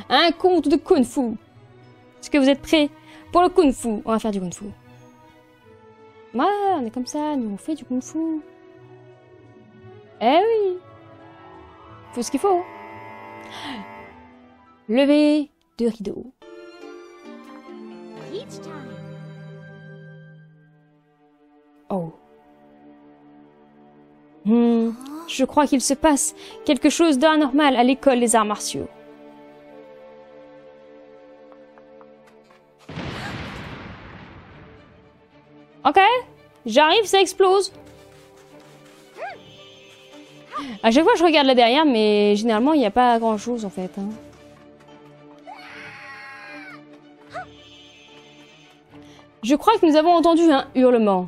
Un conte de Kung Fu. Est-ce que vous êtes prêts pour le Kung Fu? On va faire du Kung Fu. Ouais, on est comme ça, nous on fait du Kung Fu. Eh oui. Faut ce qu'il faut. Lever de rideau. Oh. Je crois qu'il se passe quelque chose d'anormal à l'école des arts martiaux. Ok, j'arrive, ça explose. À chaque fois, je regarde là derrière, mais généralement, il n'y a pas grand-chose, en fait. Hein. Je crois que nous avons entendu un hurlement.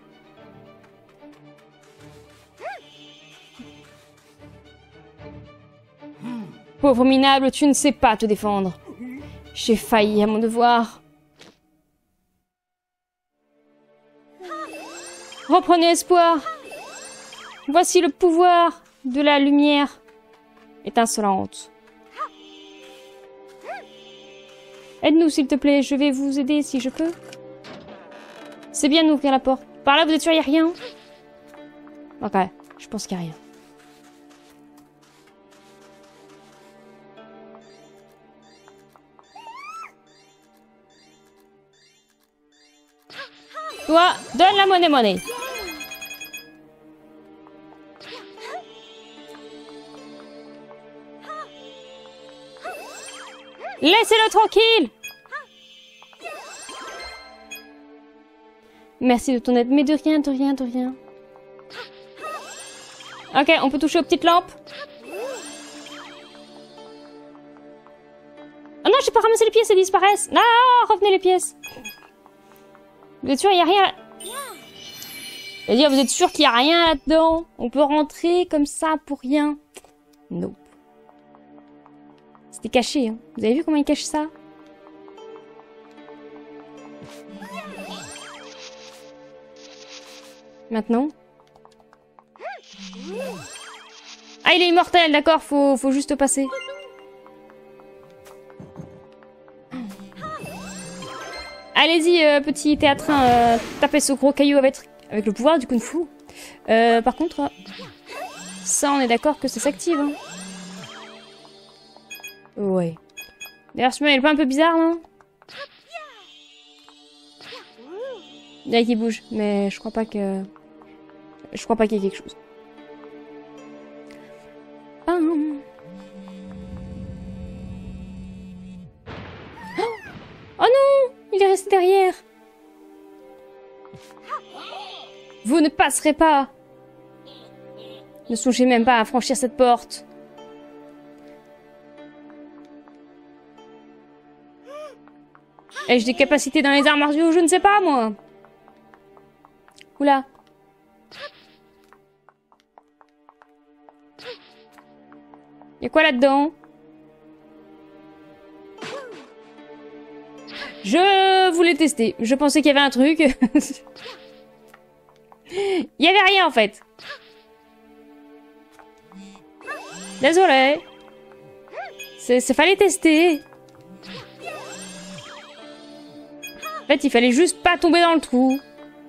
Pauvre minable, tu ne sais pas te défendre. J'ai failli à mon devoir. Reprenez espoir. Voici le pouvoir de la lumière étincelante. Aide-nous, s'il te plaît. Je vais vous aider si je peux. C'est bien d'ouvrir la porte. Par là, vous êtes sûr, il n'y a rien? Ok, je pense qu'il n'y a rien. Toi, donne la monnaie. Laissez-le tranquille. Merci de ton aide, mais de rien. Ok, on peut toucher aux petites lampes. Oh non, j'ai pas ramassé les pièces, elles disparaissent. Non, revenez les pièces. Vous êtes sûr, il n'y a rien là... C'est-à-dire, vous êtes sûr qu'il n'y a rien là-dedans? On peut rentrer comme ça pour rien? Non. C'était caché, hein. Vous avez vu comment il cache ça? Maintenant. Ah, il est immortel, d'accord, faut juste passer. Allez-y, petit théâtrin, tapez ce gros caillou avec le pouvoir du Kung Fu. Par contre, ça, on est d'accord que ça s'active. Hein. Ouais. D'ailleurs, ce moment, il est pas un peu bizarre, non? Il y a qui bouge, mais je crois pas que... Je crois pas qu'il y ait quelque chose. Oh non! Il est resté derrière. Vous ne passerez pas. Ne songez même pas à franchir cette porte. Ai-je des capacités dans les arts martiaux? Je ne sais pas, moi. Oula. Y'a quoi là-dedans? Je voulais tester. Je pensais qu'il y avait un truc. Il y avait rien en fait. Désolé. Fallait tester. En fait, il fallait juste pas tomber dans le trou.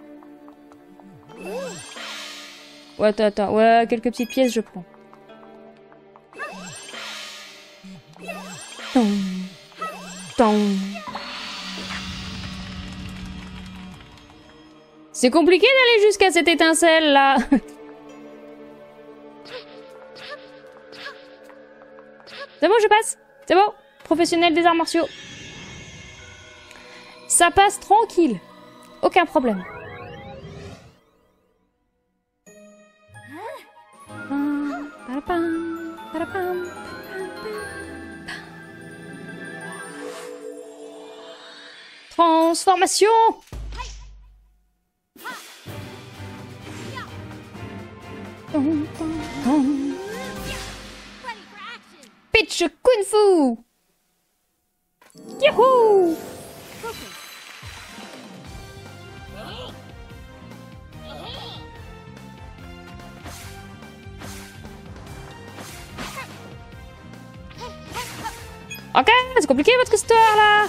Ouais, attends. Ouais, quelques petites pièces, je prends. C'est compliqué d'aller jusqu'à cette étincelle là. C'est bon, je passe. C'est bon. Professionnel des arts martiaux. Ça passe tranquille. Aucun problème. Transformation. Pitch Kung Fu. Youhou. Ok. c'est compliqué votre histoire là.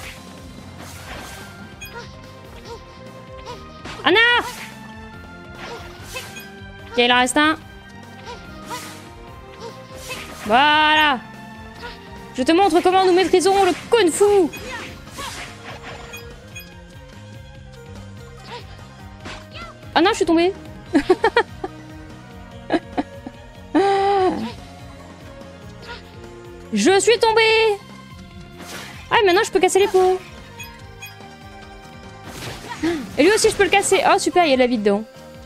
Anna! Ok, il en reste un. Voilà. Je te montre comment nous maîtrisons le Kung Fu. Ah non, je suis tombée. Je suis tombée. Ah, maintenant je peux casser les pots. Et lui aussi je peux le casser. Oh super, il y a de la vie dedans.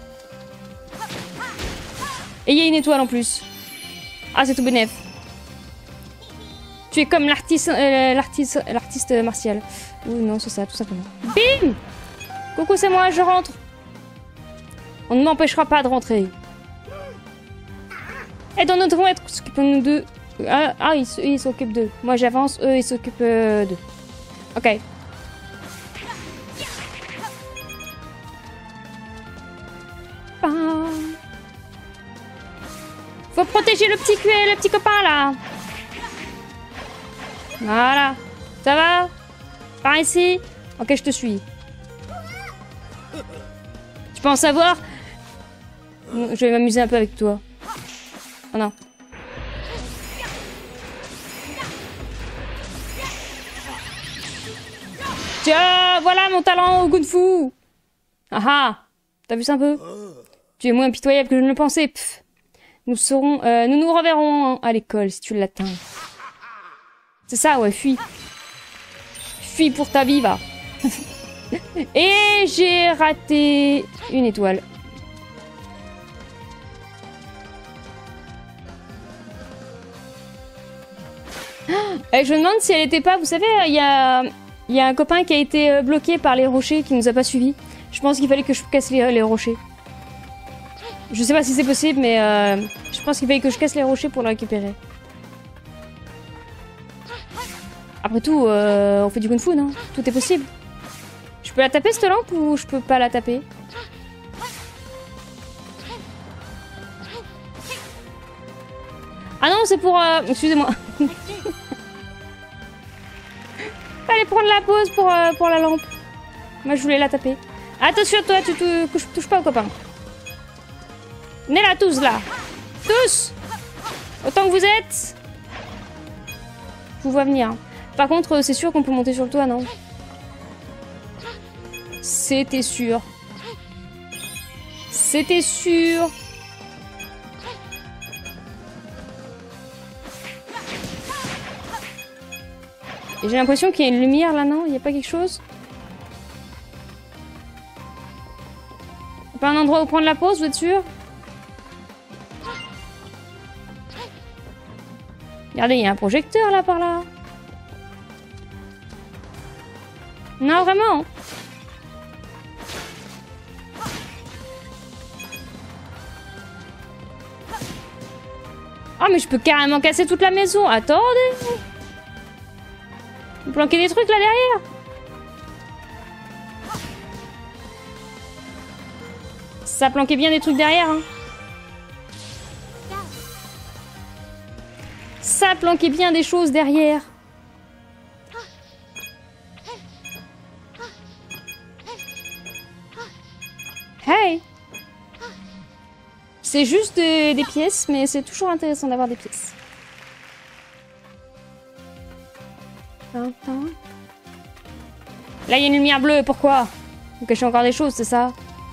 Et il y a une étoile en plus. Ah, c'est tout bénef. Tu es comme l'artiste martial. Ou non, c'est ça, tout simplement. Bim! Coucou, c'est moi, je rentre. On ne m'empêchera pas de rentrer. Et dans notre être, s'occupons-nous d'eux. Ah, ils s'occupent d'eux. Moi j'avance, eux ils s'occupent d'eux. Ok. Faut protéger le petit copain là. Voilà. Ça va? Par ici? Ok, je te suis. Tu penses savoir? Je vais m'amuser un peu avec toi. Oh non. Tiens, voilà mon talent au Kung Fu. Ah ah. T'as vu ça un peu? Tu es moins impitoyable que je ne le pensais. Pff. Nous nous reverrons à l'école si tu l'atteins. C'est ça, ouais, fuis. Fuis pour ta vie, va. Et j'ai raté une étoile. Et je me demande si elle était pas... Vous savez, il y a un copain qui a été bloqué par les rochers qui nous a pas suivis. Je pense qu'il fallait que je casse les rochers. Je sais pas si c'est possible, mais je pense qu'il fallait que je casse les rochers pour le récupérer. Après tout, on fait du Kung Fu, non? Tout est possible. Je peux la taper cette lampe ou je peux pas la taper? Ah non, c'est pour... Excusez-moi. Fallait prendre la pause pour la lampe. Moi, je voulais la taper. Attention, toi, tu touches pas au copain. Venez là, tous, là. Tous. Autant que vous êtes. Je vous vois venir. Par contre, c'est sûr qu'on peut monter sur le toit, non? C'était sûr. C'était sûr. Et j'ai l'impression qu'il y a une lumière, là, non? Il n'y a pas quelque chose? Pas un endroit où prendre la pause, vous êtes sûr? Regardez, il y a un projecteur là par là. Non, vraiment. Oh, mais je peux carrément casser toute la maison. Attendez. Vous planquez des trucs là derrière. Ça planquait bien des trucs derrière, hein. Ça planquait bien des choses derrière. Hey! C'est juste des pièces, mais c'est toujours intéressant d'avoir des pièces. Là, il y a une lumière bleue, pourquoi? Vous cachez encore des choses, c'est ça?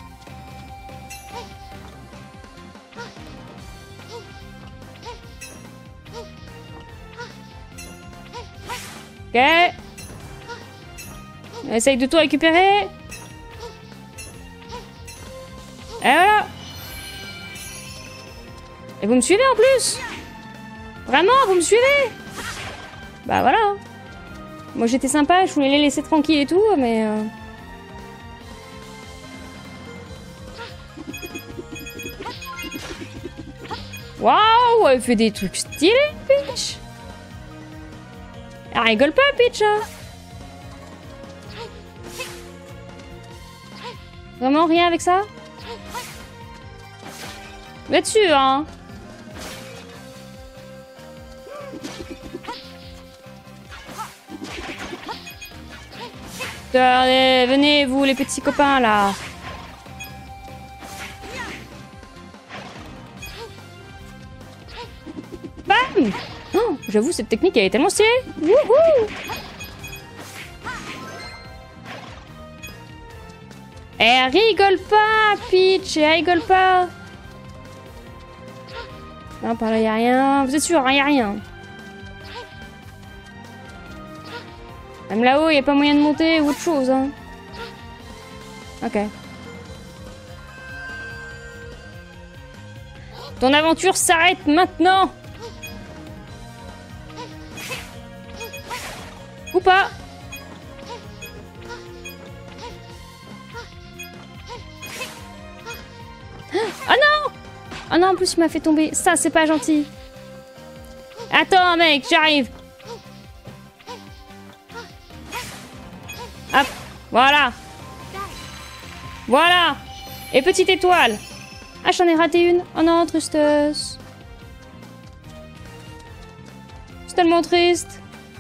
Ok. On essaye de tout récupérer. Et voilà. Et vous me suivez en plus? Vraiment, vous me suivez? Bah voilà. Moi j'étais sympa, je voulais les laisser tranquilles et tout, mais... Waouh, elle fait des trucs stylés, Peach. Elle rigole pas, Peach. Hein. Vraiment rien avec ça? Vous êtes sûr, hein? Allez, venez, vous, les petits copains, là. Bam! Oh, j'avoue, cette technique, elle est tellement stylée. Wouhou! Elle rigole pas, Peach, elle rigole pas. Non, par là, y a rien. Vous êtes sûr, hein, y a rien. Même là-haut, y a pas moyen de monter ou autre chose, hein. Ok. Ton aventure s'arrête maintenant. Ou pas. Oh non! Oh non, en plus il m'a fait tomber. Ça, c'est pas gentil. Attends, mec, j'arrive. Hop, voilà. Voilà. Et petite étoile. Ah, j'en ai raté une. Oh non, tristeuse. C'est tellement triste.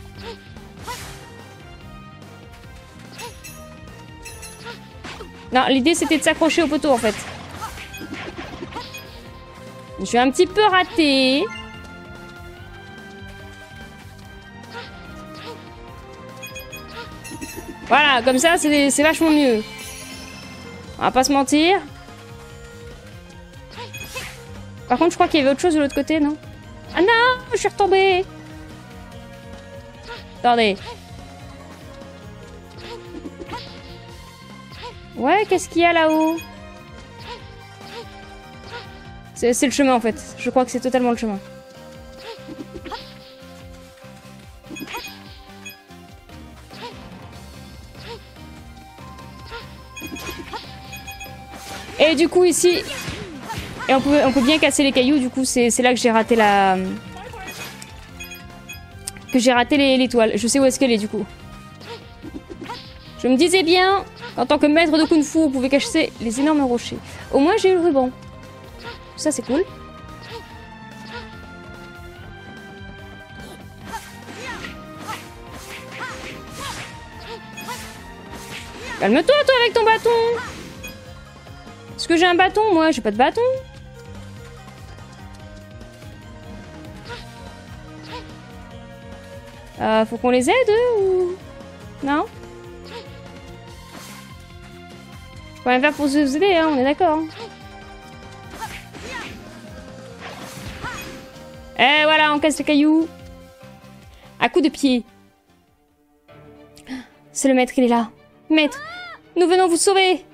Non, l'idée c'était de s'accrocher au poteau en fait. Je suis un petit peu ratée. Voilà, comme ça c'est vachement mieux. On va pas se mentir. Par contre, je crois qu'il y avait autre chose de l'autre côté, non? Ah non, je suis retombée. Attendez. Ouais, qu'est-ce qu'il y a là-haut? C'est le chemin en fait. Je crois que c'est totalement le chemin. Et du coup ici... Et on peut bien casser les cailloux, du coup c'est là que j'ai raté la... Que j'ai raté l'étoile. Je sais où est-ce qu'elle est du coup. Je me disais bien, en tant que maître de Kung Fu, on pouvait cacher les énormes rochers. Au moins j'ai eu le ruban. Ça c'est cool. Calme-toi toi avec ton bâton. Est-ce que j'ai un bâton? Moi j'ai pas de bâton. Faut qu'on les aide ou... Non? Faut rien faire pour vous aider, hein, on est d'accord. Et voilà, on casse les cailloux. À coups de pied. C'est le maître, il est là. Maître, nous venons vous sauver.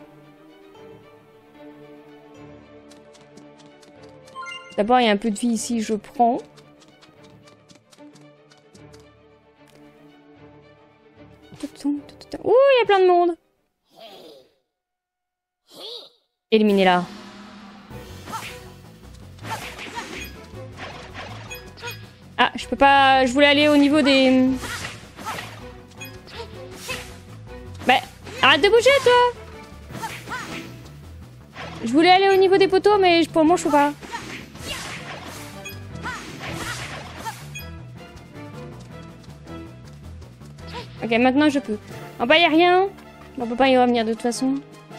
D'abord, il y a un peu de vie ici, je prends. Ouh, il y a plein de monde. Éliminez-la. Ah, je peux pas... Je voulais aller au niveau des... Bah, arrête de bouger, toi. Je voulais aller au niveau des poteaux, mais pour le moment, je peux pas. Ok, maintenant, je peux. En bas, il n'y a rien. On peut pas y revenir, de toute façon.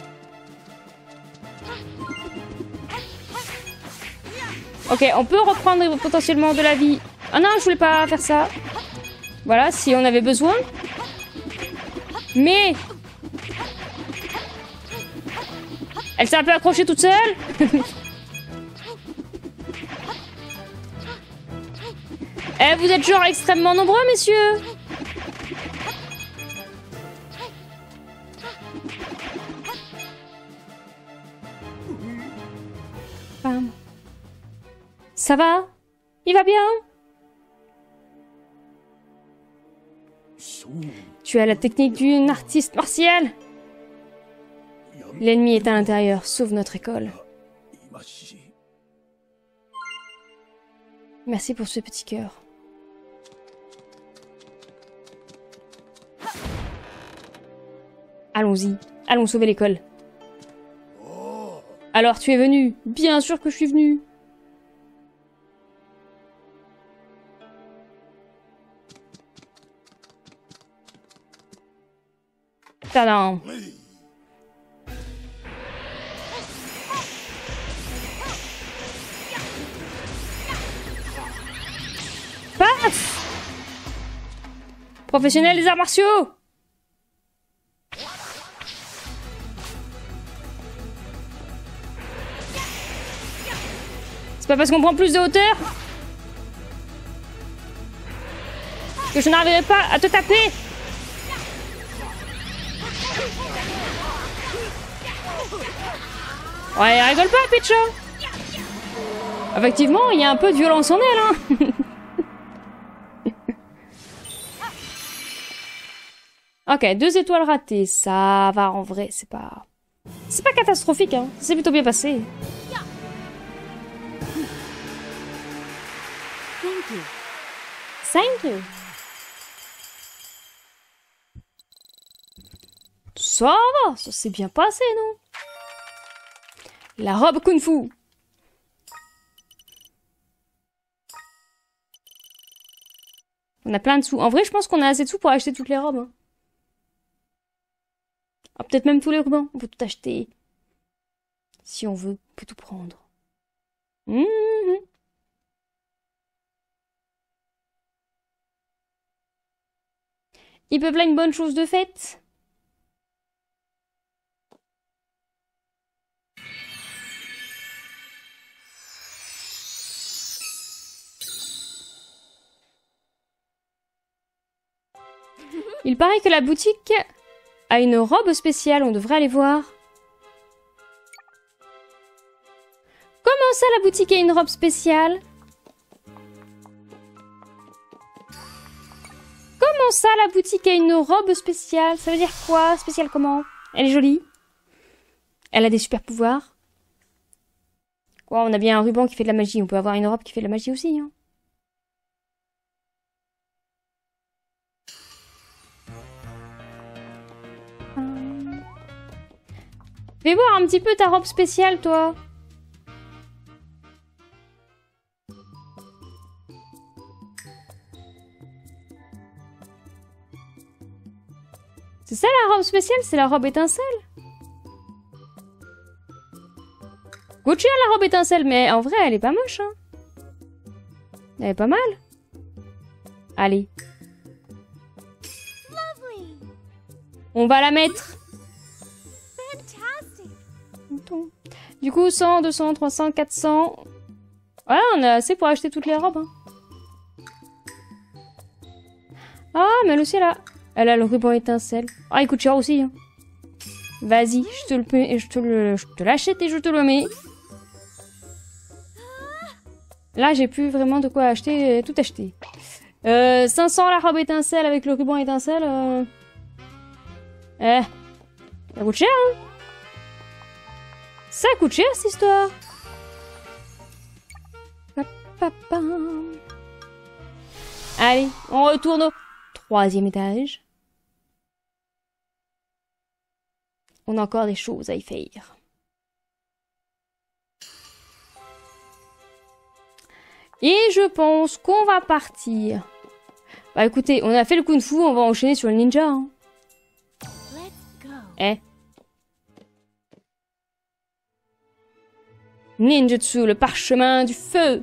Ok, on peut reprendre potentiellement de la vie. Ah non, je voulais pas faire ça. Voilà, si on avait besoin. Mais... Elle s'est un peu accrochée toute seule. Eh, vous êtes genre extrêmement nombreux, messieurs. Bam. Ça va? Il va bien? Tu as la technique d'une artiste martiale. L'ennemi est à l'intérieur, sauve notre école. Merci pour ce petit cœur. Allons-y, allons sauver l'école. Alors tu es venu? Bien sûr que je suis venu. Tadam. Paf! Professionnel des arts martiaux! C'est pas parce qu'on prend plus de hauteur que je n'arriverai pas à te taper! Ouais, rigole pas, Pecha! Effectivement, il y a un peu de violence en elle, hein! Ok, 2 étoiles ratées, ça va en vrai, c'est pas... C'est pas catastrophique, hein. C'est plutôt bien passé. Thank you. Ça va, ça s'est bien passé, non? La robe Kung Fu. On a plein de sous. En vrai, je pense qu'on a assez de sous pour acheter toutes les robes, hein. Ah, peut-être même tous les rubans. On peut tout acheter. Si on veut, on peut tout prendre. Il peut plein une bonne chose de faite. Il paraît que la boutique a une robe spéciale, on devrait aller voir. Comment ça, la boutique a une robe spéciale? Comment ça, la boutique a une robe spéciale? Ça veut dire quoi? Spéciale comment? Elle est jolie. Elle a des super pouvoirs. Quoi, on a bien un ruban qui fait de la magie. On peut avoir une robe qui fait de la magie aussi, hein. Fais voir un petit peu ta robe spéciale, toi. C'est ça la robe spéciale? C'est la robe étincelle? Coûte cher la robe étincelle, mais en vrai, elle est pas moche, hein. Elle est pas mal. Allez. On va la mettre. Du coup, 100, 200, 300, 400... Ouais, on a assez pour acheter toutes les robes, hein. Ah, mais elle aussi, elle a le ruban étincelle. Ah, il coûte cher aussi, hein. Vas-y, je te l'achète et je te le mets. Là, j'ai plus vraiment de quoi acheter, tout acheter. 500 la robe étincelle avec le ruban étincelle. Ça coûte cher, hein. Ça coûte cher, cette histoire. Allez, on retourne au 3e étage. On a encore des choses à y faire. Et je pense qu'on va partir. Bah écoutez, on a fait le kung fu, on va enchaîner sur le ninja, hein. Ninjutsu, le parchemin du feu.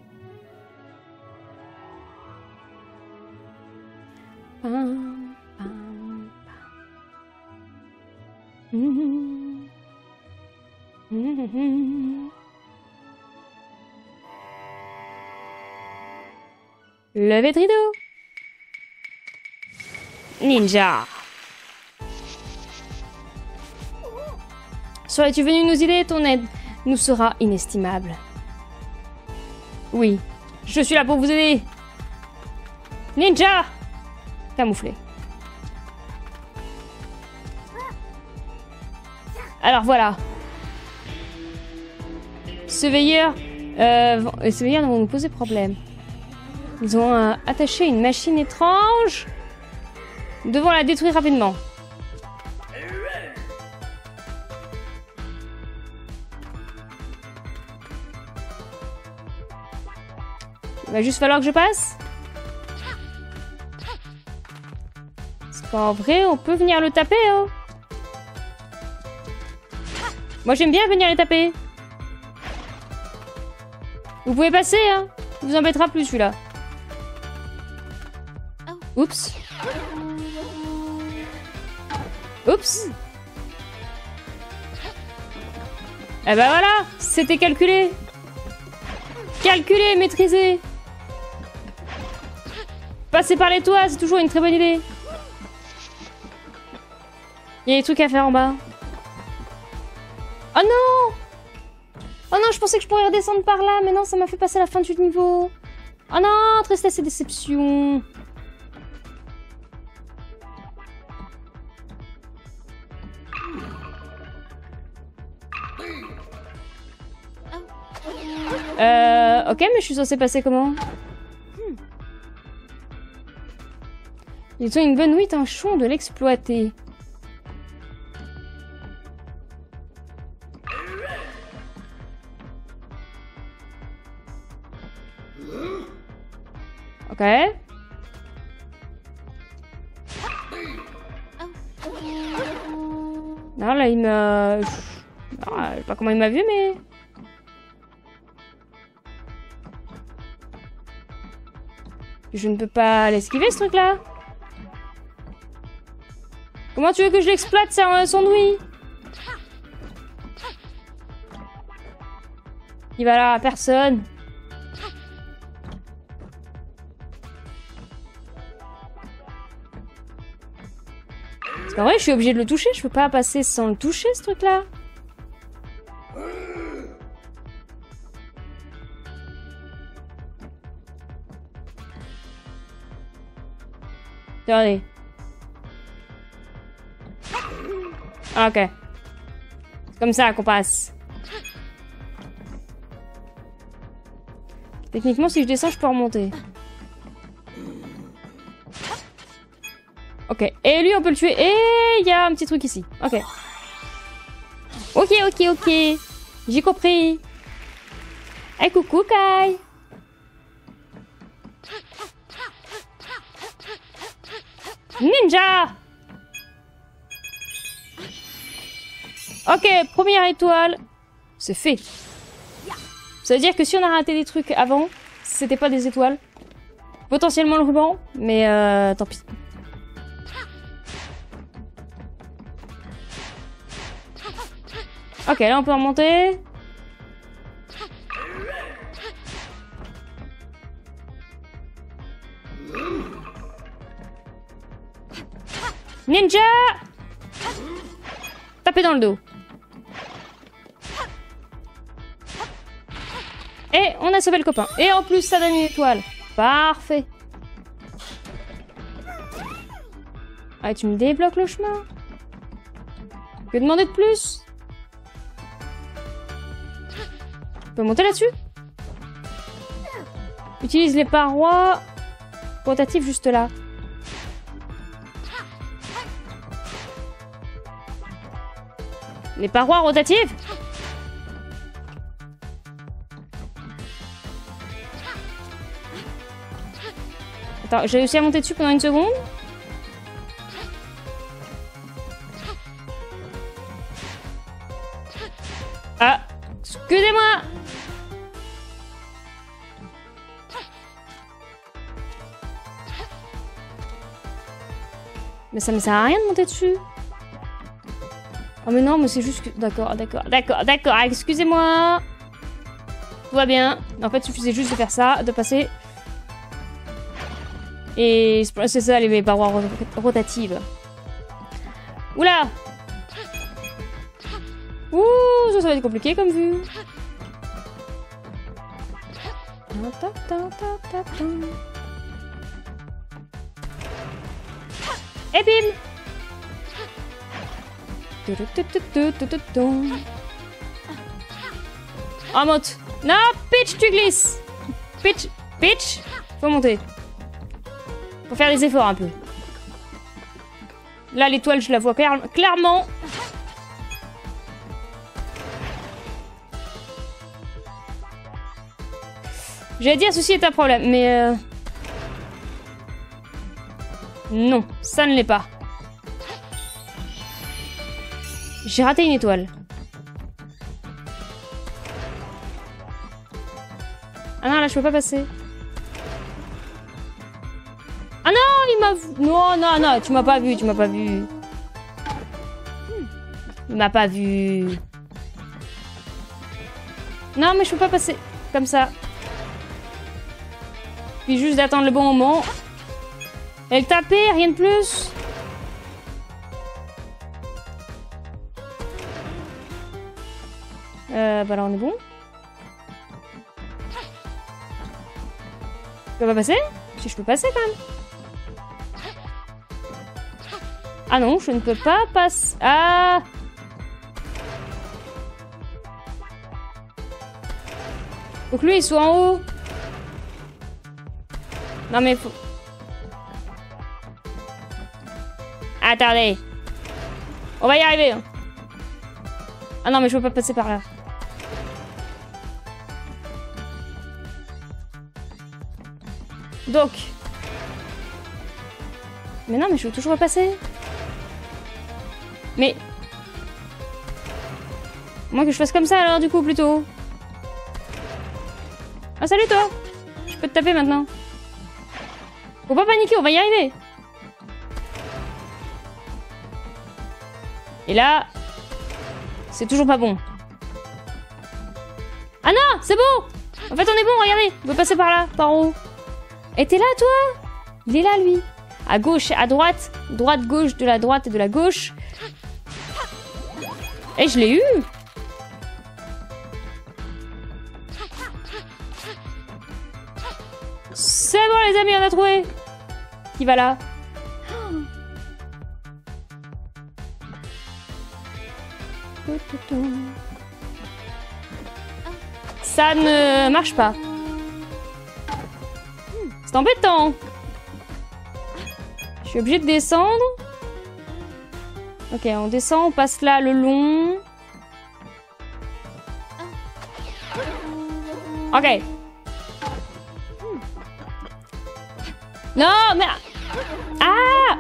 Levée de rideau. Ninja. Serais-tu venu nous aider? Ton aide nous sera inestimable. Oui, je suis là pour vous aider. Ninja! Camouflé. Alors voilà. Ce veilleur vont nous poser problème. Ils ont attaché une machine étrange. Nous devons la détruire rapidement. Il va juste falloir que je passe. qu'en vrai, on peut venir le taper, hein. Moi, j'aime bien venir les taper. Vous pouvez passer, hein. Il vous embêtera plus, celui-là. Oups. Oups. Eh ben voilà, c'était calculé. Calculé, maîtrisé. Passer par les toits, c'est toujours une très bonne idée. Il y a des trucs à faire en bas. Oh non! Oh non, je pensais que je pourrais redescendre par là, mais non, ça m'a fait passer la fin du niveau. Oh non, tristesse et déception. Ok, mais je suis censée passer comment? Ils ont une bonne nuit, un chon de l'exploiter. Ok. Non, là, il me... Ah, je sais pas comment il m'a vu, mais... Je ne peux pas l'esquiver, ce truc-là. Comment tu veux que je l'exploite, son douille? Il va là à personne. C'est pas vrai, je suis obligée de le toucher. Je peux pas passer sans le toucher, ce truc-là. Regardez. Ah, ok. C'est comme ça qu'on passe. Techniquement, si je descends, je peux remonter. Ok. Et lui, on peut le tuer. Et il y a un petit truc ici. Ok. Ok, ok, ok. J'ai compris. Hey, coucou, Kai. Ninja! Ok, première étoile. C'est fait. Ça veut dire que si on a raté des trucs avant, c'était pas des étoiles. Potentiellement le ruban, mais tant pis. Ok, là on peut remonter. Ninja! Tapez dans le dos. Et on a sauvé le copain. Et en plus, ça donne une étoile. Parfait. Ah, tu me débloques le chemin. Que demander de plus? On peut monter là-dessus? Utilise les parois rotatives juste là. Les parois rotatives? Attends, j'ai réussi à monter dessus pendant une seconde. Ah, excusez-moi. Mais ça me sert à rien de monter dessus. Oh mais non, mais c'est juste que... D'accord, excusez-moi. Tout va bien. En fait, il suffisait juste de faire ça, de passer. Et c'est ça, les parois rotatives. Oula! Ouh, ça va être compliqué comme vue. Et bim! Oh, monte! Non, pitch, tu glisses! Pitch, pitch! Faut monter. Faut faire des efforts un peu. Là, l'étoile, je la vois clairement. J'allais dire ceci est un problème, mais non, ça ne l'est pas. J'ai raté une étoile. Ah non, là, je peux pas passer. Ah non, il m'a... Non, non, non, tu m'as pas vu, tu m'as pas vu. Il m'a pas vu. Non, mais je peux pas passer comme ça. Puis juste d'attendre le bon moment. Et le taper, rien de plus. Bah là, on est bon. Je peux pas passer? Si je peux passer quand même. Ah non, je ne peux pas passer. Ah! Faut que lui il soit en haut. Non mais faut... Attendez. On va y arriver. Hein. Ah non mais je peux pas passer par là. Donc. Mais non mais je veux toujours pas passer. Mais... Moi que je fasse comme ça alors du coup plutôt. Ah salut toi. Je peux te taper maintenant. Faut pas paniquer, on va y arriver. Et là... C'est toujours pas bon. Ah non, c'est bon. En fait on est bon, regardez. On peut passer par là, par haut. Et t'es là toi? Il est là lui. À gauche, à droite. Droite, gauche, de la droite et de la gauche. Et je l'ai eu. C'est bon les amis, on a trouvé. Qui va là? Ça ne marche pas. C'est embêtant. Je suis obligée de descendre. Ok, on descend, on passe là le long. Ok. Non, mais... Ah.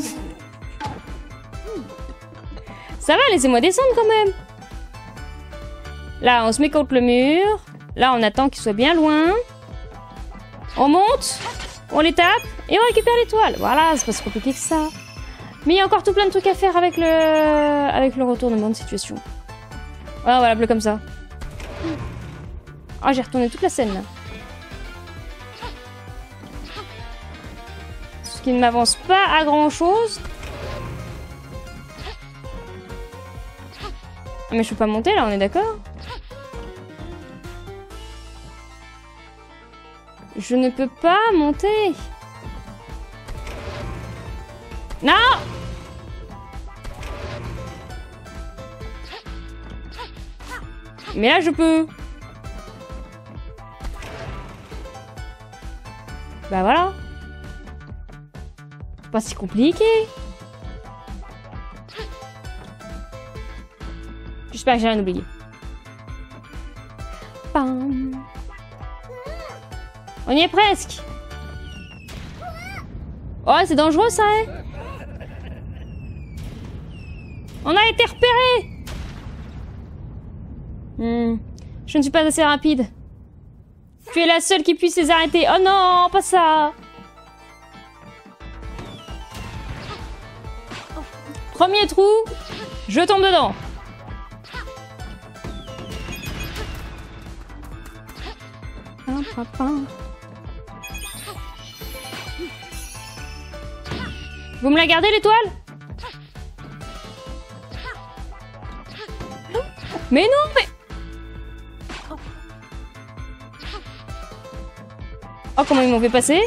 Ça va, laissez-moi descendre quand même. Là, on se met contre le mur. Là, on attend qu'il soit bien loin. On monte, on les tape et on récupère l'étoile. Voilà, c'est pas si compliqué que ça. Mais il y a encore tout plein de trucs à faire avec le retournement de situation. Voilà, on va l'appeler comme ça. Ah, j'ai retourné toute la scène là. Ce qui ne m'avance pas à grand chose. Ah, mais je peux pas monter là, on est d'accord? Je ne peux pas monter. Non! Mais là, je peux. Bah voilà. C'est pas si compliqué. J'espère que j'ai rien oublié. Pam. On y est presque. Oh, c'est dangereux ça, hein? On a été repérés. Je ne suis pas assez rapide. Tu es la seule qui puisse les arrêter. Oh non, pas ça. Premier trou, je tombe dedans. Vous me la gardez l'étoile? Mais non, mais... Oh, comment ils m'ont fait passer?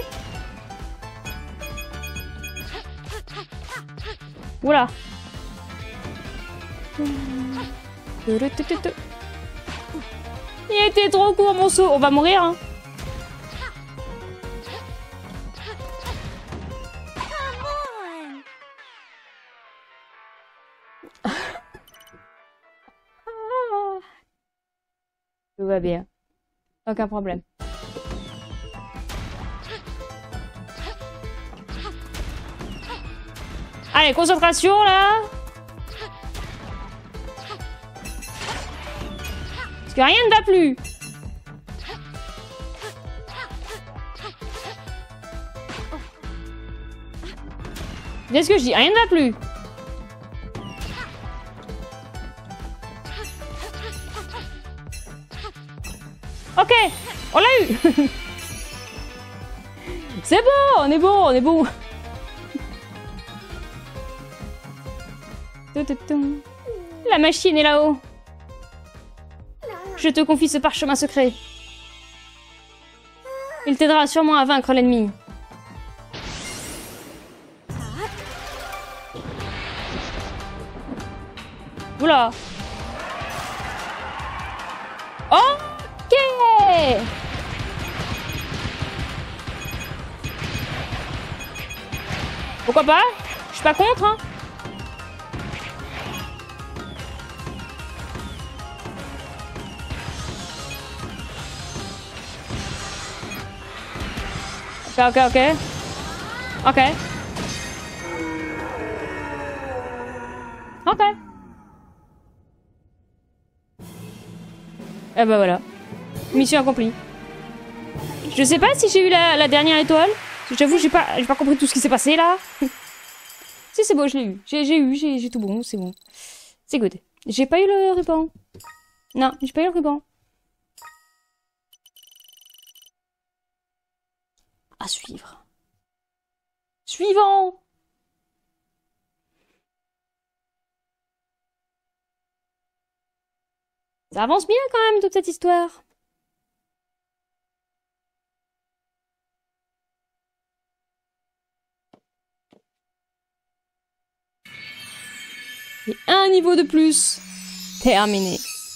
Oula. Il était trop court mon saut. On va mourir, hein. Tout va bien. Aucun problème. Allez, concentration là. Que rien ne va plus. Qu'est-ce que je dis? Rien ne va plus. Ok, on l'a eu. C'est bon, on est bon, on est bon. La machine est là-haut. Je te confie ce parchemin secret. Il t'aidera sûrement à vaincre l'ennemi. Oula. Ok. Pourquoi pas? Je suis pas contre, hein. Ok, ok, ok. Ok. Ok. Et ben voilà. Mission accomplie. Je sais pas si j'ai eu la dernière étoile. J'avoue, j'ai pas compris tout ce qui s'est passé là. Si, c'est bon, je l'ai eu. J'ai tout bon, c'est bon. C'est good. J'ai pas eu le ruban. Non, j'ai pas eu le ruban. À suivre. Suivant. Ça avance bien quand même toute cette histoire. Et un niveau de plus. Terminé.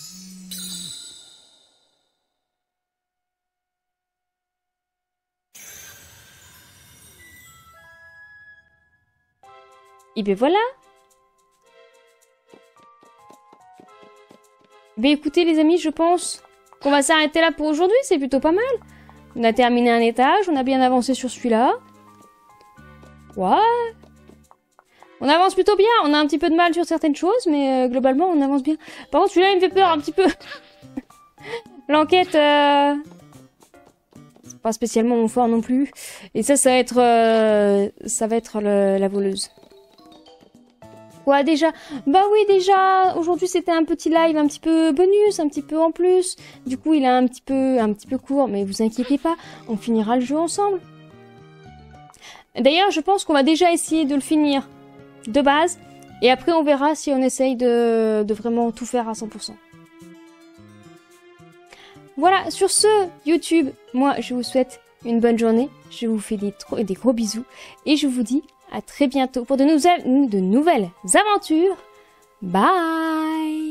Et ben voilà. Ben écoutez les amis, je pense qu'on va s'arrêter là pour aujourd'hui, c'est plutôt pas mal. On a terminé un étage, on a bien avancé sur celui-là. Ouais. On avance plutôt bien, on a un petit peu de mal sur certaines choses, mais globalement on avance bien. Par contre celui-là il me fait peur un petit peu. L'enquête, c'est pas spécialement mon fort non plus. Et ça va être la voleuse. Quoi déjà? Bah oui déjà, aujourd'hui c'était un petit live un petit peu bonus, un petit peu en plus. Du coup il est un petit peu court, mais vous inquiétez pas, on finira le jeu ensemble. D'ailleurs je pense qu'on va déjà essayer de le finir de base, et après on verra si on essaye de vraiment tout faire à 100%. Voilà, sur ce, YouTube, moi je vous souhaite une bonne journée, je vous fais des gros bisous, et je vous dis à très bientôt pour de nouvelles aventures. Bye!